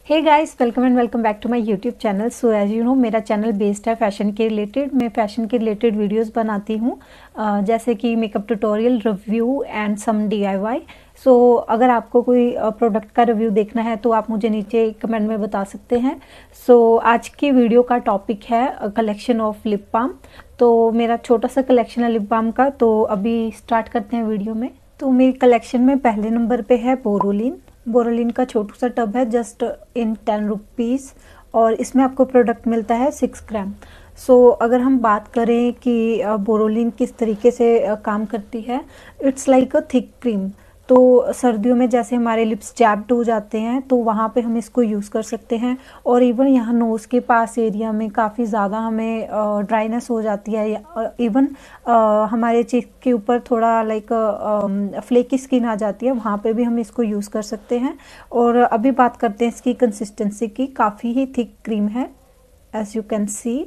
Hey guys, welcome and welcome back to my YouTube channel. So as you know, मेरा channel based है fashion के related. मैं fashion के related videos बनाती हूँ, जैसे कि makeup tutorial, review and some DIY. So अगर आपको कोई प्रोडक्ट का रिव्यू देखना है तो आप मुझे नीचे कमेंट में बता सकते हैं। सो आज की वीडियो का टॉपिक है कलेक्शन ऑफ लिप बाम। तो मेरा छोटा सा कलेक्शन है लिप बाम का, तो अभी स्टार्ट करते हैं वीडियो में। तो मेरी कलेक्शन में पहले नंबर पे है बोरोलिन। बोरोलिन का छोटू सा टब है, जस्ट इन 10 रुपीज़, और इसमें आपको प्रोडक्ट मिलता है 6 ग्राम। सो अगर हम बात करें कि बोरोलिन किस तरीके से काम करती है, it's like a thick cream. तो सर्दियों में जैसे हमारे लिप्स चैप्ड हो जाते हैं तो वहाँ पे हम इसको यूज़ कर सकते हैं। और इवन यहाँ नोज़ के पास एरिया में काफ़ी ज़्यादा हमें ड्राइनेस हो जाती है, इवन हमारे चीक के ऊपर थोड़ा लाइक फ्लेकी स्किन आ जाती है, वहाँ पे भी हम इसको यूज़ कर सकते हैं। और अभी बात करते हैं इसकी कंसिस्टेंसी की। काफ़ी ही थिक क्रीम है, एज यू कैन सी।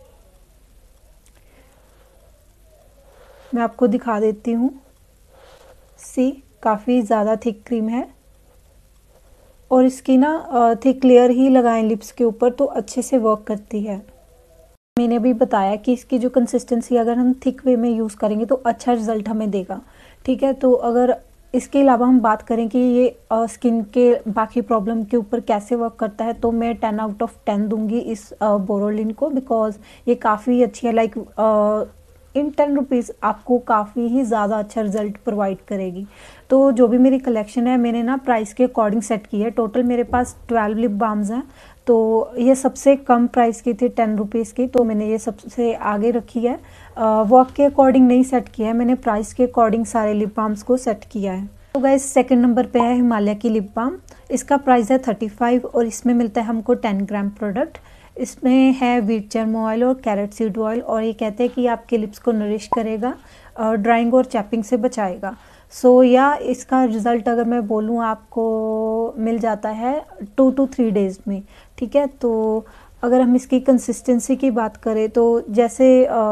मैं आपको दिखा देती हूँ। सी, काफ़ी ज़्यादा थिक क्रीम है, और इसकी ना थिक लेयर ही लगाएं लिप्स के ऊपर तो अच्छे से वर्क करती है। मैंने भी बताया कि इसकी जो कंसिस्टेंसी अगर हम थिक वे में यूज़ करेंगे तो अच्छा रिजल्ट हमें देगा। ठीक है, तो अगर इसके अलावा हम बात करें कि ये स्किन के बाकी प्रॉब्लम के ऊपर कैसे वर्क करता है, तो मैं 10 आउट ऑफ 10 दूंगी इस बोरोलिन को, बिकॉज ये काफ़ी अच्छी है। लाइक इन 10 रुपीज़ आपको काफ़ी ही ज़्यादा अच्छा रिजल्ट प्रोवाइड करेगी। तो जो भी मेरी कलेक्शन है मैंने ना प्राइस के अकॉर्डिंग सेट की है। टोटल मेरे पास 12 लिप बाम्स हैं, तो ये सबसे कम प्राइस की थी 10 रुपीज़ की, तो मैंने ये सबसे आगे रखी है। वर्क के अकॉर्डिंग नहीं सेट किया है मैंने, प्राइस के अकॉर्डिंग सारे लिप बाम्स को सेट किया है। तो गाइस, सेकंड नंबर पे है हिमालय की लिप बाम। इसका प्राइस है 35, और इसमें मिलता है हमको 10 ग्राम प्रोडक्ट। इसमें है व्हीट जर्म ऑयल और कैरेट सीड ऑयल, और ये कहते हैं कि आपके लिप्स को नरिश करेगा, ड्राइंग और चैपिंग से बचाएगा। सो या इसका रिज़ल्ट अगर मैं बोलूँ आपको मिल जाता है 2 to 3 डेज़ में। ठीक है, तो अगर हम इसकी कंसिस्टेंसी की बात करें तो जैसे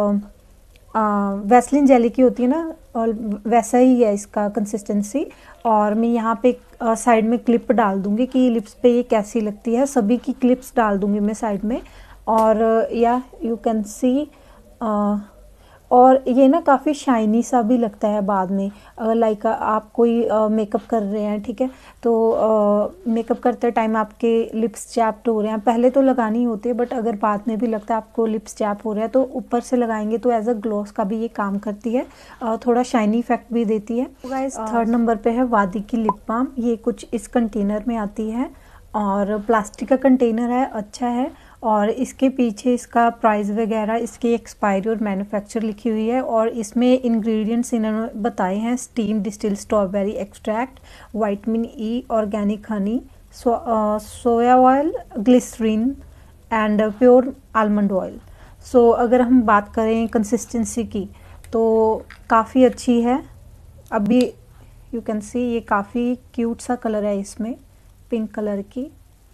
वैसलीन जेली की होती है ना, और वैसा ही है इसका कंसिस्टेंसी। और मैं यहाँ पे साइड में क्लिप डाल दूँगी कि लिप्स पे ये कैसी लगती है। सभी की क्लिप्स डाल दूँगी मैं साइड में, और या यू कैन सी। और ये ना काफ़ी शाइनी सा भी लगता है बाद में, अगर लाइक आप कोई मेकअप कर रहे हैं। ठीक है, तो मेकअप करते टाइम आपके लिप्स चैप्ड हो रहे हैं, पहले तो लगानी होती है, बट अगर बाद में भी लगता है आपको लिप्स चैप हो रहा है तो ऊपर से लगाएंगे तो एज अ ग्लॉस का भी ये काम करती है, थोड़ा शाइनी इफेक्ट भी देती है। तो गाइस, थर्ड नंबर पे है वादी की लिप बाम। ये कुछ इस कंटेनर में आती है, और प्लास्टिक का कंटेनर है, अच्छा है। और इसके पीछे इसका प्राइस वगैरह, इसकी एक्सपायरी और मैन्युफैक्चर लिखी हुई है, और इसमें इंग्रेडिएंट्स इन्होंने बताए हैं: steam distil strawberry extract, vitamin E, organic honey, soya oil, glycerine and pure almond oil. So अगर हम बात करें कंसिस्टेंसी की तो काफ़ी अच्छी है। अभी यू कैन सी, ये काफ़ी क्यूट सा कलर है इसमें, पिंक कलर की।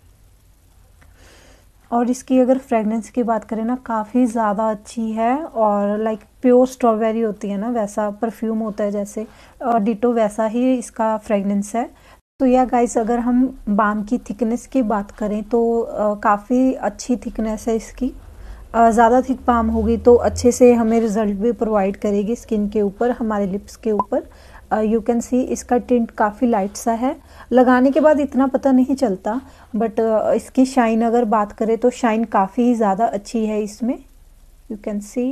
और इसकी अगर फ्रेगनेंस की बात करें ना, काफ़ी ज़्यादा अच्छी है, और लाइक प्योर स्ट्रॉबेरी होती है ना, वैसा परफ्यूम होता है जैसे, और डिटो वैसा ही इसका फ्रेगनेंस है। तो या गाइस, अगर हम बाम की थिकनेस की बात करें तो काफ़ी अच्छी थिकनेस है इसकी। ज़्यादा थिक बाम होगी तो अच्छे से हमें रिजल्ट भी प्रोवाइड करेगी स्किन के ऊपर, हमारे लिप्स के ऊपर। यू कैन सी, इसका टिंट काफ़ी लाइट सा है, लगाने के बाद इतना पता नहीं चलता, बट इसकी शाइन अगर बात करें तो शाइन काफ़ी ज़्यादा अच्छी है इसमें, यू कैन सी।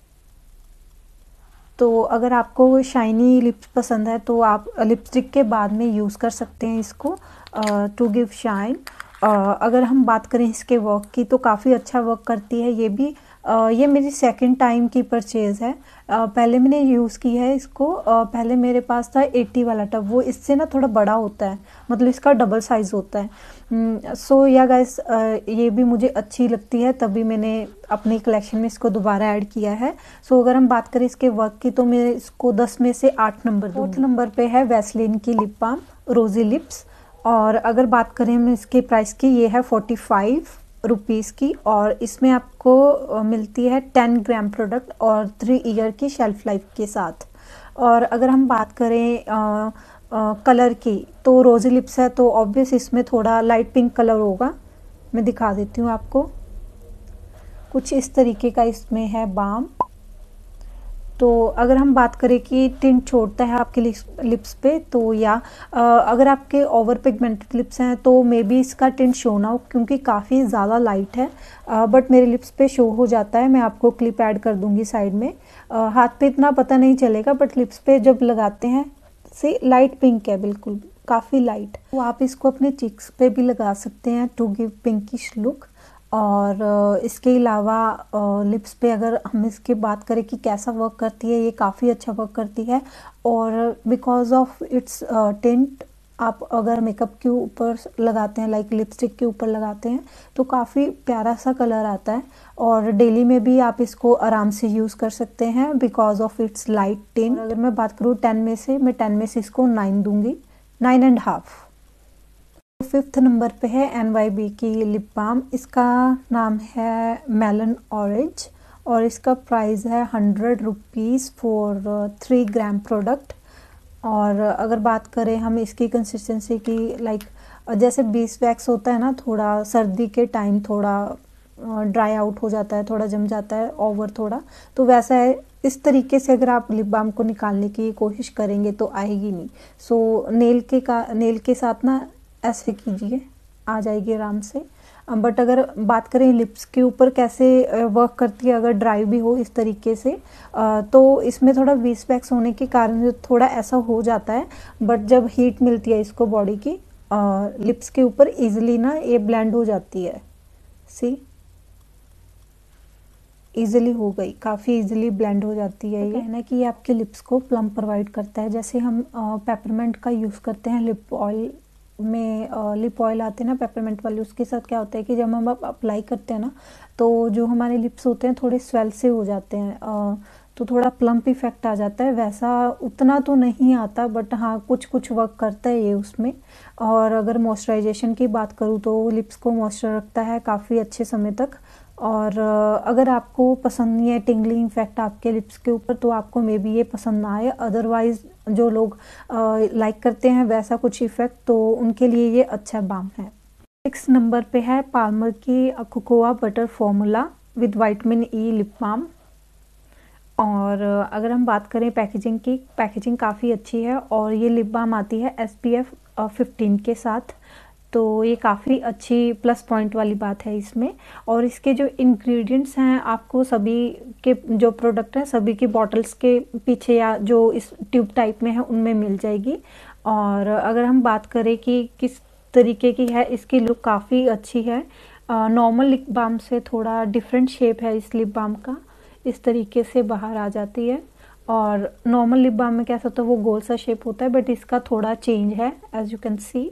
तो अगर आपको शाइनी लिप्स पसंद है तो आप लिपस्टिक के बाद में यूज़ कर सकते हैं इसको टू गिव शाइन। अगर हम बात करें इसके वर्क की तो काफ़ी अच्छा वर्क करती है ये भी। ये मेरी सेकंड टाइम की परचेज़ है। पहले मैंने यूज़ की है इसको, पहले मेरे पास था 80 वाला टब, वो इससे ना थोड़ा बड़ा होता है, मतलब इसका डबल साइज़ होता है। सो या गाइस, ये भी मुझे अच्छी लगती है, तभी मैंने अपनी कलेक्शन में इसको दोबारा ऐड किया है। सो अगर हम बात करें इसके वर्क की तो मैं इसको 10 में से 8 नंबर दूँगी। फोर्थ नंबर पे है वैसलीन की लिप बाम रोजी लिप्स, और अगर बात करें हम इसके प्राइस की, ये है 45 रुपीज़ की, और इसमें आपको मिलती है 10 ग्राम प्रोडक्ट और 3 ईयर की शेल्फ लाइफ के साथ। और अगर हम बात करें कलर की तो रोजी लिप्स है तो ऑब्वियस इसमें थोड़ा लाइट पिंक कलर होगा, मैं दिखा देती हूँ आपको। कुछ इस तरीके का इसमें है बाम। तो अगर हम बात करें कि टिंट छोड़ता है आपके लिप्स पे, तो या अगर आपके ओवर पिगमेंटेड लिप्स हैं तो मे बी इसका टिंट शो ना हो, क्योंकि काफ़ी ज़्यादा लाइट है। बट मेरे लिप्स पे शो हो जाता है। मैं आपको क्लिप ऐड कर दूंगी साइड में। हाथ पे इतना पता नहीं चलेगा, बट लिप्स पे जब लगाते हैं से लाइट पिंक है, बिल्कुल काफ़ी लाइट। तो आप इसको अपने चिक्स पे भी लगा सकते हैं टू गिव पिंकिश लुक। और इसके अलावा लिप्स पे अगर हम इसकी बात करें कि कैसा वर्क करती है, ये काफ़ी अच्छा वर्क करती है। और बिकॉज ऑफ इट्स टिंट, आप अगर मेकअप के ऊपर लगाते हैं, लाइक लिपस्टिक के ऊपर लगाते हैं, तो काफ़ी प्यारा सा कलर आता है। और डेली में भी आप इसको आराम से यूज़ कर सकते हैं because of its light tint. अगर मैं बात करूँ 10 में से, मैं 10 में से इसको 9 दूंगी, 9.5। फिफ्थ नंबर पे है NYB की लिप बाम। इसका नाम है मेलन ऑरेंज और इसका प्राइस है 100 रुपीज़ फॉर 3 ग्राम प्रोडक्ट। और अगर बात करें हम इसकी कंसिस्टेंसी की, लाइक जैसे बीस वैक्स होता है ना, थोड़ा सर्दी के टाइम थोड़ा ड्राई आउट हो जाता है, थोड़ा जम जाता है ओवर थोड़ा, तो वैसा है। इस तरीके से अगर आप लिप बाम को निकालने की कोशिश करेंगे तो आएगी नहीं। सो नेल के साथ ना ऐसे कीजिए, आ जाएगी आराम से। बट अगर बात करें लिप्स के ऊपर कैसे वर्क करती है, अगर ड्राई भी हो इस तरीके से, तो इसमें थोड़ा वीस वैक्स होने के कारण थोड़ा ऐसा हो जाता है। बट जब हीट मिलती है इसको बॉडी की, लिप्स के ऊपर इजीली ना ये ब्लेंड हो जाती है। सी इजीली हो गई, काफ़ी इजीली ब्लेंड हो जाती है। ये कहना है कि ये आपके लिप्स को प्लम प्रोवाइड करता है। जैसे हम पेपरमेंट का यूज़ करते हैं लिप ऑयल में, लिप ऑयल आते हैं ना पेपरमेंट वाले, उसके साथ क्या होता है कि जब हम अप्लाई करते हैं ना, तो जो हमारे लिप्स होते हैं थोड़े स्वेल से हो जाते हैं, तो थोड़ा प्लम्प इफेक्ट आ जाता है। वैसा उतना तो नहीं आता, बट हाँ कुछ कुछ वर्क करता है ये उसमें। और अगर मॉइस्चराइजेशन की बात करूँ तो लिप्स को मॉइस्चर रखता है काफ़ी अच्छे समय तक। और अगर आपको पसंद नहीं है टिंगलिंग इफेक्ट आपके लिप्स के ऊपर, तो आपको मे बी ये पसंद ना आए। अदरवाइज जो लोग लाइक करते हैं वैसा कुछ इफेक्ट, तो उनके लिए ये अच्छा बाम है। 6 नंबर पे है पाल्मर की cocoa butter formula with vitamin E lip balm. और अगर हम बात करें पैकेजिंग की, पैकेजिंग काफ़ी अच्छी है और ये लिप बाम आती है SPF 15 के साथ, तो ये काफ़ी अच्छी प्लस पॉइंट वाली बात है इसमें। और इसके जो इंग्रेडिएंट्स हैं, आपको सभी के जो प्रोडक्ट हैं सभी की बॉटल्स के पीछे या जो इस ट्यूब टाइप में है उनमें मिल जाएगी। और अगर हम बात करें कि किस तरीके की है, इसकी लुक काफ़ी अच्छी है। नॉर्मल लिप बाम से थोड़ा डिफरेंट शेप है इस लिप बाम का, इस तरीके से बाहर आ जाती है। और नॉर्मल लिप बाम में कैसा होता है वो गोल सा शेप होता है, बट इसका थोड़ा चेंज है एज यू कैन सी।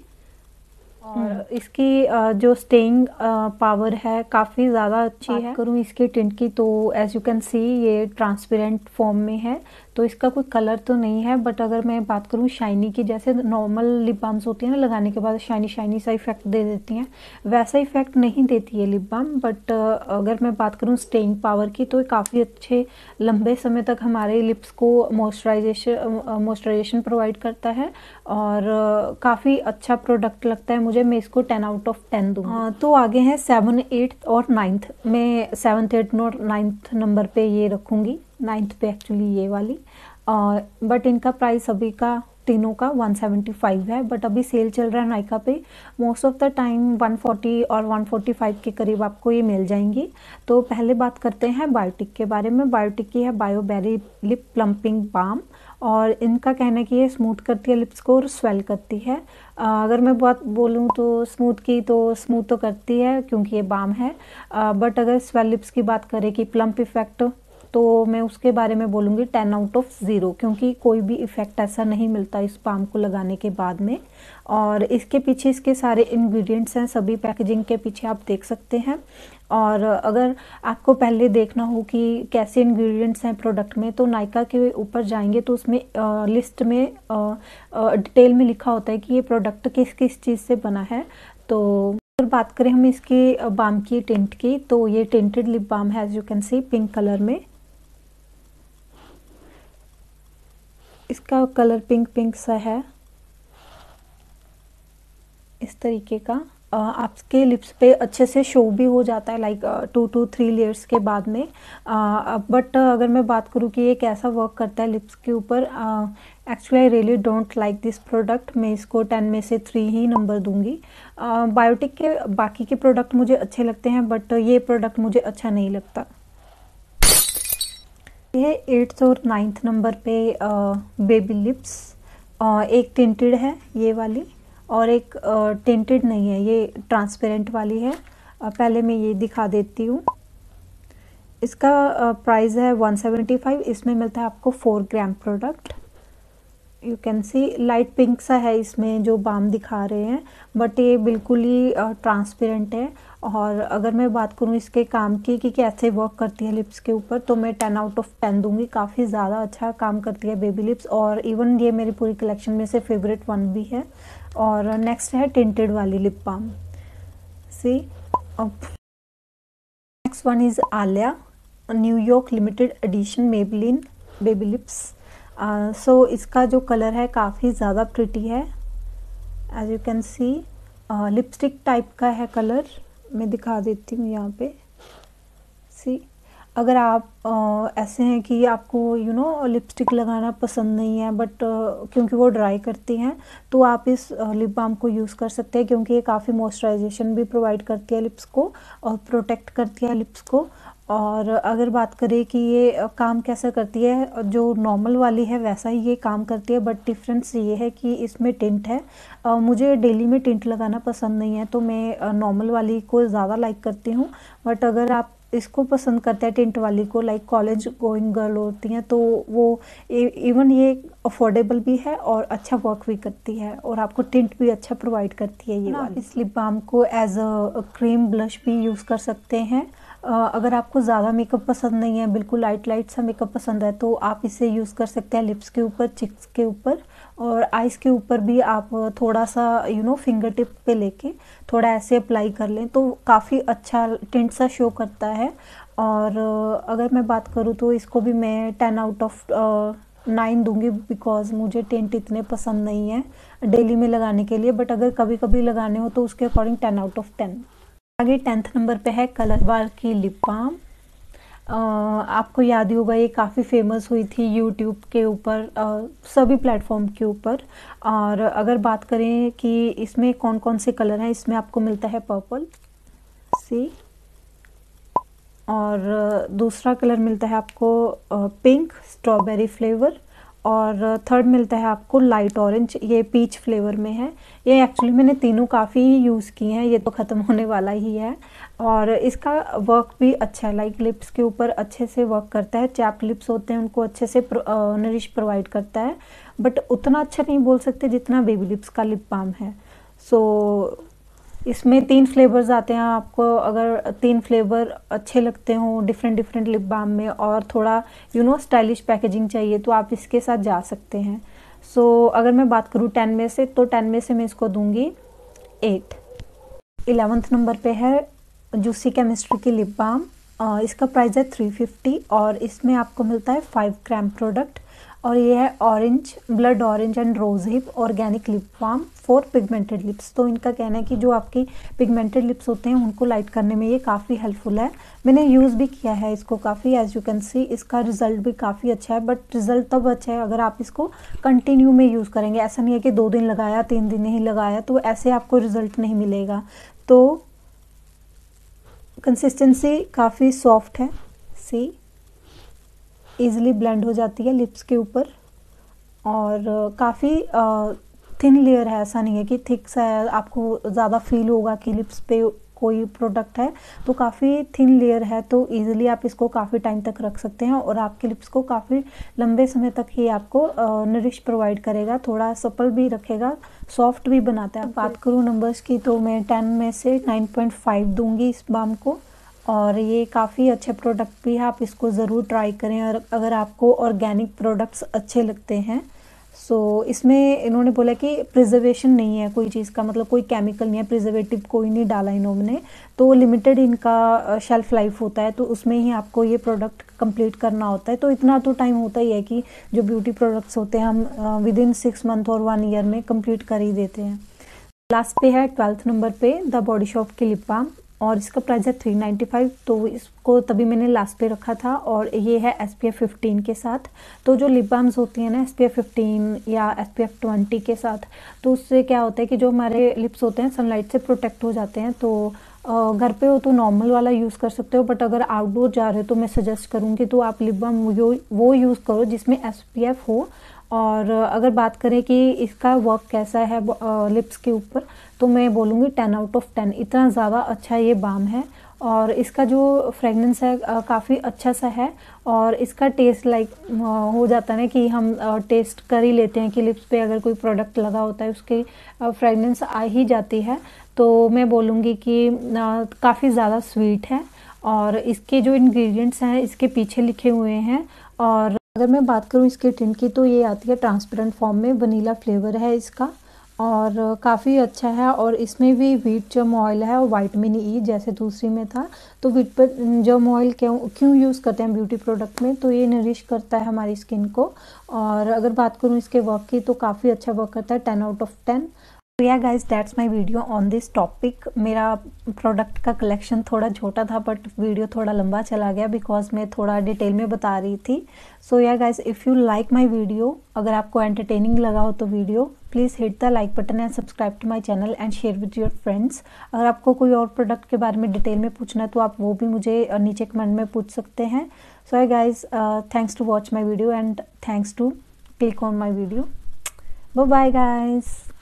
और इसकी जो स्टेइंग पावर है काफ़ी ज़्यादा अच्छी है। बात करूँ इसके टिंट की, तो एज यू कैन सी ये ट्रांसपेरेंट फॉर्म में है, तो इसका कोई कलर तो नहीं है। बट अगर मैं बात करूँ शाइनी की, जैसे नॉर्मल लिप बाम्स होती है ना, लगाने के बाद शाइनी शाइनी सा इफेक्ट दे देती हैं, वैसा इफेक्ट नहीं देती है लिप बाम। बट अगर मैं बात करूँ स्टेइंग पावर की, तो काफ़ी अच्छे लंबे समय तक हमारे लिप्स को मॉइस्चराइजेशन प्रोवाइड करता है। और काफ़ी अच्छा प्रोडक्ट लगता है मुझे। मैं इसको 10 आउट ऑफ 10 दूँगी। तो आगे हैं 7, 8 और 9th। मैं 7th, 8th और 9th नंबर पे ये रखूँगी, 9th पे एक्चुअली ये वाली। बट इनका प्राइस अभी का तीनों का 175 है, बट अभी सेल चल रहा है नायका पे। मोस्ट ऑफ द टाइम 140 और 145 के करीब आपको ये मिल जाएंगी। तो पहले बात करते हैं बायोटिक के बारे में। बायोटिक की है बायोबेरी लिप प्लम्पिंग बाम, और इनका कहना है कि ये स्मूथ करती है लिप्स को और स्वेल करती है। अगर मैं बात बोलूँ तो स्मूथ की, तो स्मूथ तो करती है क्योंकि ये बाम है। बट अगर स्वेल लिप्स की बात करें कि प्लम्प इफेक्ट, तो मैं उसके बारे में बोलूँगी 10 आउट ऑफ 0, क्योंकि कोई भी इफ़ेक्ट ऐसा नहीं मिलता इस बाम को लगाने के बाद में। और इसके पीछे इसके सारे इंग्रेडिएंट्स हैं, सभी पैकेजिंग के पीछे आप देख सकते हैं। और अगर आपको पहले देखना हो कि कैसे इंग्रेडिएंट्स हैं प्रोडक्ट में, तो नायका के ऊपर जाएंगे तो उसमें लिस्ट में डिटेल में लिखा होता है कि ये प्रोडक्ट किस किस चीज़ से बना है। तो अगर बात करें हम इसकी बाम की टिंट की, तो ये टिंटेड लिप बाम है as you can see, pink colour में। इसका कलर पिंक पिंक सा है, इस तरीके का। आपके लिप्स पे अच्छे से शो भी हो जाता है, लाइक 2 to 3 लेयर्स के बाद में। बट अगर मैं बात करूँ कि ये कैसा वर्क करता है लिप्स के ऊपर, actually I really don't like this product. मैं इसको 10 में से 3 ही नंबर दूंगी। बायोटिक के बाकी के प्रोडक्ट मुझे अच्छे लगते हैं, बट ये प्रोडक्ट मुझे अच्छा नहीं लगता। ये 8th और 9th नंबर पे बेबी लिप्स, एक टिंटेड है ये वाली, और एक टिंटेड नहीं है, ये ट्रांसपेरेंट वाली है। पहले मैं ये दिखा देती हूँ। इसका प्राइस है 175। इसमें मिलता है आपको 4 gram product. You can see light pink सा है इसमें जो बाम दिखा रहे हैं, बट ये बिल्कुल ही ट्रांसपेरेंट है। और अगर मैं बात करूँ इसके काम की कि कैसे वर्क करती है लिप्स के ऊपर, तो मैं 10 आउट ऑफ 10 दूंगी। काफ़ी ज़्यादा अच्छा काम करती है बेबी लिप्स, और इवन ये मेरी पूरी कलेक्शन में से फेवरेट वन भी है। और नेक्स्ट है टिंटेड वाली lip balm. See, next one is आलिया New York limited edition Maybelline baby lips. So इसका जो कलर है काफ़ी ज़्यादा प्रिटी है। As you can see lipstick type का है कलर। मैं दिखा देती हूँ यहाँ पे। सी, अगर आप ऐसे हैं कि आपको लिपस्टिक लगाना पसंद नहीं है, बट क्योंकि वो ड्राई करती हैं, तो आप इस लिप बाम को यूज़ कर सकते हैं, क्योंकि ये काफ़ी मॉइस्चराइजेशन भी प्रोवाइड करती है लिप्स को और प्रोटेक्ट करती है लिप्स को। और अगर बात करें कि ये काम कैसा करती है, जो नॉर्मल वाली है वैसा ही ये काम करती है, बट डिफरेंस ये है कि इसमें टिंट है। मुझे डेली में टिंट लगाना पसंद नहीं है, तो मैं नॉर्मल वाली को ज़्यादा लाइक करती हूँ। बट अगर आप इसको पसंद करते हैं टिंट वाली को, लाइक कॉलेज गोइंग गर्ल होती हैं, तो वो इवन ये अफोर्डेबल भी है और अच्छा वर्क भी करती है, और आपको टिंट भी अच्छा प्रोवाइड करती है ये वाली। इस लिप बाम को एज अ क्रीम ब्लश भी यूज़ कर सकते हैं। अगर आपको ज़्यादा मेकअप पसंद नहीं है, बिल्कुल लाइट लाइट सा मेकअप पसंद है, तो आप इसे यूज़ कर सकते हैं लिप्स के ऊपर, चिक्स के ऊपर, और आइज़ के ऊपर भी आप थोड़ा सा फिंगर टिप पे लेके थोड़ा ऐसे अप्लाई कर लें, तो काफ़ी अच्छा टिंट सा शो करता है। और अगर मैं बात करूँ तो इसको भी मैं 10 आउट ऑफ 9 दूंगी, बिकॉज मुझे टिंट इतने पसंद नहीं है डेली में लगाने के लिए, बट अगर कभी कभी लगाने हो तो उसके अकॉर्डिंग 10 आउट ऑफ 10। आगे 10th नंबर पे है कलर बार की लिप बाम। आपको याद ही होगा ये काफ़ी फेमस हुई थी यूट्यूब के ऊपर, सभी प्लेटफॉर्म के ऊपर। और अगर बात करें कि इसमें कौन कौन से कलर हैं, इसमें आपको मिलता है पर्पल, सी, और दूसरा कलर मिलता है आपको पिंक स्ट्रॉबेरी फ्लेवर, और थर्ड मिलता है आपको लाइट ऑरेंज, ये पीच फ्लेवर में है। ये एक्चुअली मैंने तीनों काफ़ी यूज़ किए हैं, ये तो ख़त्म होने वाला ही है। और इसका वर्क भी अच्छा है, लाइक लिप्स के ऊपर अच्छे से वर्क करता है। चैप लिप्स होते हैं उनको अच्छे से नरिश प्रोवाइड करता है, बट उतना अच्छा नहीं बोल सकते जितना बेबी लिप्स का लिप बाम है। सो इसमें 3 फ्लेवर्स आते हैं। आपको अगर 3 फ्लेवर अच्छे लगते हो डिफरेंट डिफरेंट लिप बाम में, और थोड़ा स्टाइलिश पैकेजिंग चाहिए, तो आप इसके साथ जा सकते हैं। सो अगर मैं बात करूँ 10 में से, तो 10 में से मैं इसको दूंगी 8। 11th नंबर पे है जूसी केमिस्ट्री की लिप बाम। इसका प्राइस है 350, और इसमें आपको मिलता है 5 ग्राम प्रोडक्ट, और ये है orange, blood orange and rose hip organic lip balm for pigmented lips. तो इनका कहना है कि जो आपकी पिगमेंटेड लिप्स होते हैं उनको लाइट करने में ये काफ़ी हेल्पफुल है। मैंने यूज़ भी किया है इसको काफ़ी, एज यू कैन सी इसका रिजल्ट भी काफ़ी अच्छा है। बट रिजल्ट तब अच्छा है अगर आप इसको कंटिन्यू में यूज़ करेंगे। ऐसा नहीं है कि 2 दिन लगाया 3 दिन नहीं लगाया, तो ऐसे आपको रिजल्ट नहीं मिलेगा। तो कंसिस्टेंसी काफ़ी सॉफ्ट है, सी, ईजिली ब्लेंड हो जाती है लिप्स के ऊपर, और काफ़ी थिन लेयर है, ऐसा नहीं है कि थिक सा है, आपको ज़्यादा फील होगा कि लिप्स पे कोई प्रोडक्ट है। तो काफ़ी थिन लेयर है, तो इजीली आप इसको काफ़ी टाइम तक रख सकते हैं, और आपके लिप्स को काफ़ी लंबे समय तक ही आपको नरिश प्रोवाइड करेगा, थोड़ा सपल भी रखेगा, सॉफ्ट भी बनाता है। बात करूँ नंबर्स की, तो मैं 10 में से 9.5 दूंगी इस बाम को, और ये काफ़ी अच्छे प्रोडक्ट भी है, आप इसको ज़रूर ट्राई करें। और अगर आपको ऑर्गेनिक प्रोडक्ट्स अच्छे लगते हैं, सो इसमें इन्होंने बोला कि प्रिजर्वेशन नहीं है कोई चीज़ का, मतलब कोई केमिकल नहीं है, प्रिजर्वेटिव कोई नहीं डाला इन्होंने, तो लिमिटेड इनका शेल्फ लाइफ होता है, तो उसमें ही आपको ये प्रोडक्ट कंप्लीट करना होता है। तो इतना तो टाइम होता ही है कि जो ब्यूटी प्रोडक्ट्स होते हैं हम विद इन 6 मंथ और 1 ईयर में कंप्लीट कर ही देते हैं। लास्ट पे है 12th नंबर पे द बॉडी शॉप की लिप बाम, और इसका प्राइस है 395। तो इसको तभी मैंने लास्ट पे रखा था। और ये है SPF 15 के साथ। तो जो लिप बाम्स होती हैं ना SPF 15 या SPF 20 के साथ, तो उससे क्या होता है कि जो हमारे लिप्स होते हैं सनलाइट से प्रोटेक्ट हो जाते हैं। तो घर पे हो तो नॉर्मल वाला यूज़ कर सकते हो, बट अगर आउटडोर जा रहे हो तो मैं सजेस्ट करूँगी तो आप लिप बाम वो यूज़ करो जिसमें SPF हो। और अगर बात करें कि इसका वर्क कैसा है लिप्स के ऊपर, तो मैं बोलूँगी 10 आउट ऑफ 10, इतना ज़्यादा अच्छा ये बाम है। और इसका जो फ्रेगनेंस है काफ़ी अच्छा सा है। और इसका टेस्ट हो जाता है ना कि हम टेस्ट कर ही लेते हैं कि लिप्स पे अगर कोई प्रोडक्ट लगा होता है उसकी फ्रेगनेंस आ ही जाती है। तो मैं बोलूँगी कि काफ़ी ज़्यादा स्वीट है। और इसके जो इंग्रेडिएंट्स हैं इसके पीछे लिखे हुए हैं। और अगर मैं बात करूँ इसके टिंट की, तो ये आती है ट्रांसपेरेंट फॉर्म में, वनीला फ्लेवर है इसका और काफ़ी अच्छा है। और इसमें भी व्हीट जर्म ऑयल है और विटामिन ई जैसे दूसरी में था। तो व्हीट पर जर्म ऑयल क्यों यूज़ करते हैं ब्यूटी प्रोडक्ट में, तो ये नरिश करता है हमारी स्किन को। और अगर बात करूँ इसके वर्क की, तो काफ़ी अच्छा वर्क करता है, 10 आउट ऑफ 10। तो yeah guys that's my video on this topic. मेरा प्रोडक्ट का कलेक्शन थोड़ा छोटा था, बट वीडियो थोड़ा लंबा चला गया बिकॉज मैं थोड़ा डिटेल में बता रही थी। So yeah guys if you like my video, अगर आपको एंटरटेनिंग लगा हो तो video, please hit the like button and subscribe to my channel and share with your friends. अगर आपको कोई और प्रोडक्ट के बारे में डिटेल में पूछना है तो आप वो भी मुझे नीचे कमेंट में पूछ सकते हैं। So yeah guys thanks to watch my video and thanks to click on my video. Bye bye guys.